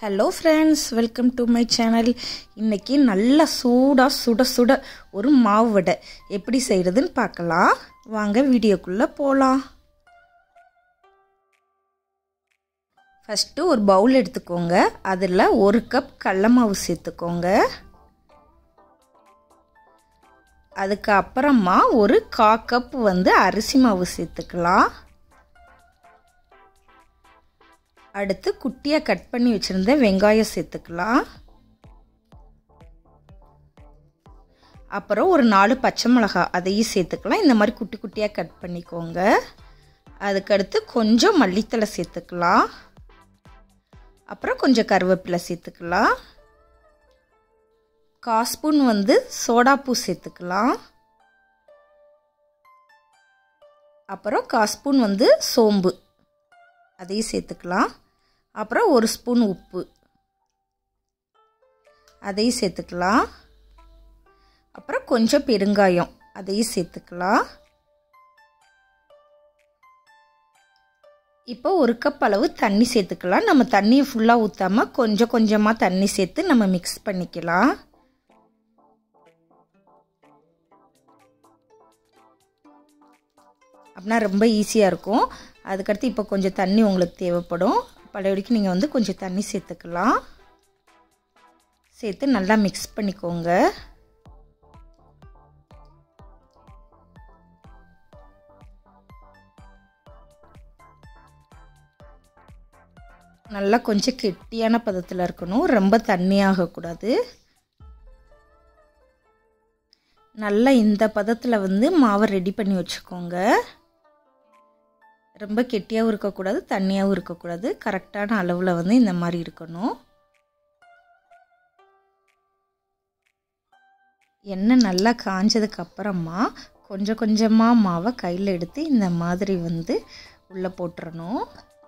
Hello friends, welcome to my channel. இன்றைக்கி நல்லா சுட சுட ஒரு மாவு வடை எப்படி செய்கிறதுன்னு பார்க்கலாம். வாங்க வீடியோக்குள்ளே போகலாம். ஃபஸ்ட்டு ஒரு பவுல் எடுத்துக்கோங்க. அதில் 1 கப் கடல மாவு சேர்த்துக்கோங்க. அதுக்கு அப்புறமா ஒரு 1/4 கப் அரிசி மாவு சேர்த்துக்கலாம். அடுத்து குட்டியாக கட் பண்ணி வச்சுருந்த வெங்காயம் சேர்த்துக்கலாம். அப்புறம் ஒரு 4 பச்சை மிளகாய் அதையும் சேர்த்துக்கலாம். இந்த மாதிரி குட்டி குட்டியாக கட் பண்ணிக்கோங்க. அதுக்கடுத்து கொஞ்சம் மல்லித்தழை சேர்த்துக்கலாம். அப்புறம் கொஞ்சம் கருவேப்பிலை சேர்த்துக்கலாம். 1/4 ஸ்பூன் சோடாப்பூ சேர்த்துக்கலாம். அப்புறம் 1/4 ஸ்பூன் சோம்பு அதையும் சேர்த்துக்கலாம். அப்புறம் 1 ஸ்பூன் உப்பு அதையும் சேர்த்துக்கலாம். அப்புறம் கொஞ்சம் பெருங்காயம் அதையும் சேர்த்துக்கலாம். இப்போ 1 கப் அளவு தண்ணி சேர்த்துக்கலாம். நம்ம தண்ணியை ஃபுல்லாக ஊற்றாமல் கொஞ்சம் கொஞ்சமாக தண்ணி சேர்த்து நம்ம மிக்ஸ் பண்ணிக்கலாம். அப்படின்னா ரொம்ப ஈஸியாக இருக்கும். அதுக்கடுத்து இப்போ கொஞ்சம் தண்ணி உங்களுக்கு தேவைப்படும். பழையபடிக்கு நீங்கள் கொஞ்சம் தண்ணி சேர்த்துக்கலாம். சேர்த்து நல்லா மிக்ஸ் பண்ணிக்கோங்க. நல்லா கொஞ்சம் கெட்டியான பதத்தில் இருக்கணும். ரொம்ப தண்ணியாகக்கூடாது. நல்லா இந்த பதத்தில் மாவை ரெடி பண்ணி வச்சுக்கோங்க. ரொம்ப கெட்டியாகவும் இருக்கக்கூடாது, தண்ணியாகவும் இருக்கக்கூடாது. கரெக்டான அளவில் இந்த மாதிரி இருக்கணும். எண்ணெய் நல்லா காஞ்சதுக்கு அப்புறமா கொஞ்சம் கொஞ்சமாக மாவை கையில் எடுத்து இந்த மாதிரி உள்ளே போட்டுறணும்.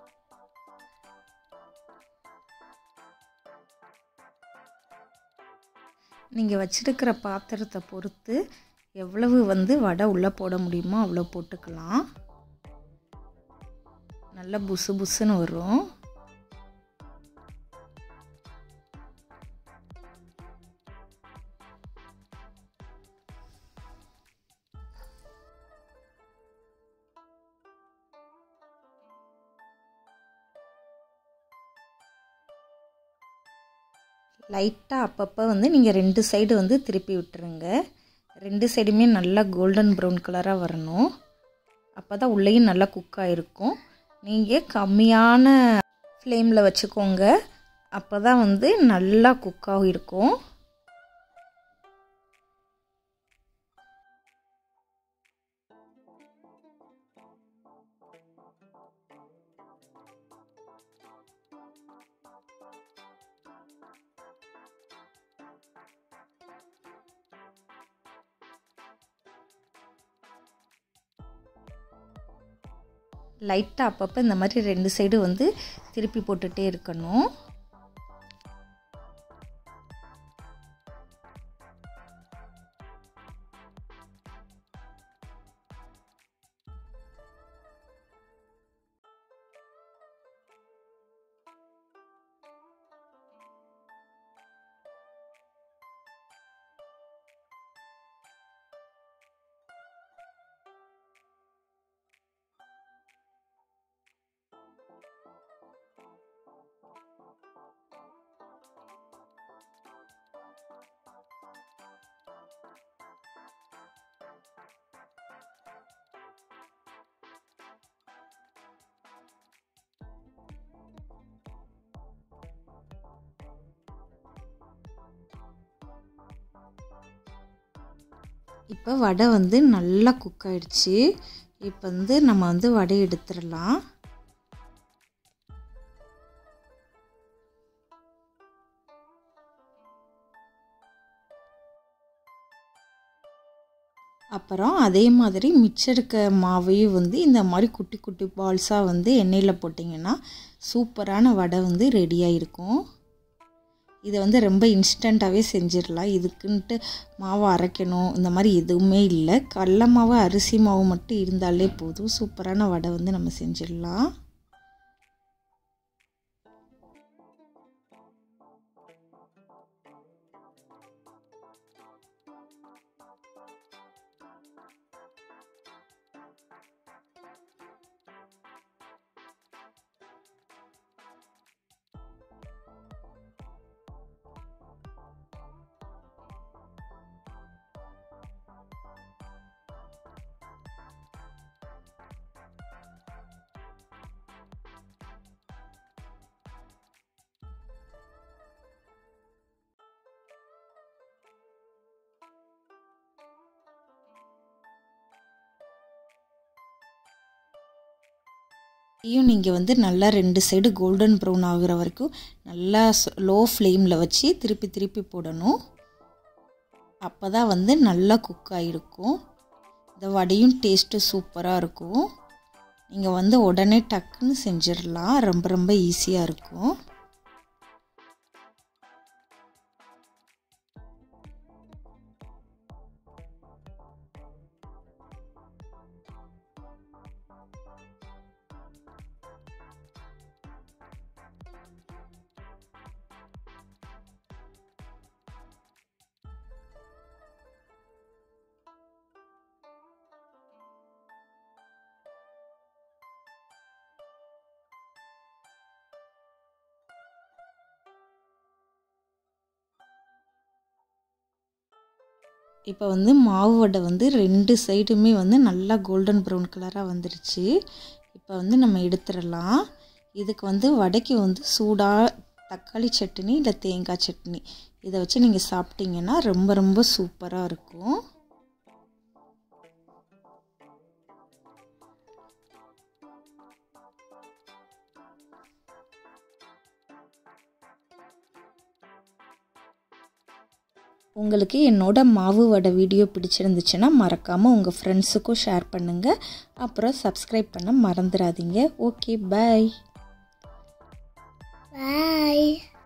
நீங்கள் வச்சிருக்கிற பாத்திரத்தை பொறுத்து எவ்வளவு வடை உள்ளே போட முடியுமோ அவ்வளோ போட்டுக்கலாம். நல்லா புசு புசுன்னு வரும். லைட்டாக அப்பப்போ நீங்கள் 2 சைடு திருப்பி விட்டுருங்க. 2 சைடுமே நல்லா கோல்டன் ப்ரௌன் கலராக வரணும். அப்போ தான் உள்ளேயும் நல்லா குக் ஆகிருக்கும். நீங்கள் கம்மியான ஃப்ளேமில் வச்சுக்கோங்க. அப்போ தான் நல்லா குக்காக இருக்கும். லைட்டாக அப்பப்போ இந்த மாதிரி 2 சைடு திருப்பி போட்டுகிட்டே இருக்கணும். இப்போ வடை நல்லா குக் ஆகிடுச்சு. இப்போ நம்ம வடை எடுத்துடலாம். அப்புறம் அதே மாதிரி மிச்சம் இருக்க மாவையும் இந்த மாதிரி குட்டி குட்டி பால்ஸாக எண்ணெயில் போட்டிங்கன்னா சூப்பரான வடை ரெடியாக இருக்கும். இதை ரொம்ப இன்ஸ்டண்ட்டாகவே செஞ்சிடலாம். இதுக்குன்ட்டு மாவு அரைக்கணும் இந்த மாதிரி எதுவுமே இல்லை. கடல மாவு அரிசி மாவு மட்டும் இருந்தாலே போதும். சூப்பரான வடை நம்ம செஞ்சிடலாம். இதையும் நீங்கள் வந்து நல்லா 2 சைடு கோல்டன் ப்ரௌன் ஆகுற வரைக்கும் நல்லா லோ ஃப்ளேமில் வச்சு திருப்பி திருப்பி போடணும். அப்போ தான் வந்து நல்லா குக் ஆகிருக்கும். இந்த வடையும் டேஸ்ட்டு சூப்பராக இருக்கும். நீங்கள் வந்து உடனே டக்குன்னு செஞ்சிடலாம். ரொம்ப ரொம்ப ஈஸியாக இருக்கும். இப்போ வந்து மாவு வடை வந்து 2 சைடுமே வந்து நல்லா கோல்டன் ப்ரௌன் கலராக வந்துருச்சு. இப்போ வந்து நம்ம எடுத்துடலாம். இதுக்கு வந்து வடைக்கு வந்து சூடாக தக்காளி சட்னி இல்லை தேங்காய் சட்னி இதை வச்சு நீங்கள் சாப்பிட்டீங்கன்னா ரொம்ப ரொம்ப சூப்பராக இருக்கும். உங்களுக்கு என்னோட மாவு வடை வீடியோ பிடிச்சிருந்துச்சுன்னா மறக்காமல் உங்கள் ஃப்ரெண்ட்ஸுக்கும் ஷேர் பண்ணுங்கள். அப்புறம் சப்ஸ்கிரைப் பண்ண மறந்துடாதீங்க. Okay, bye. பாய்.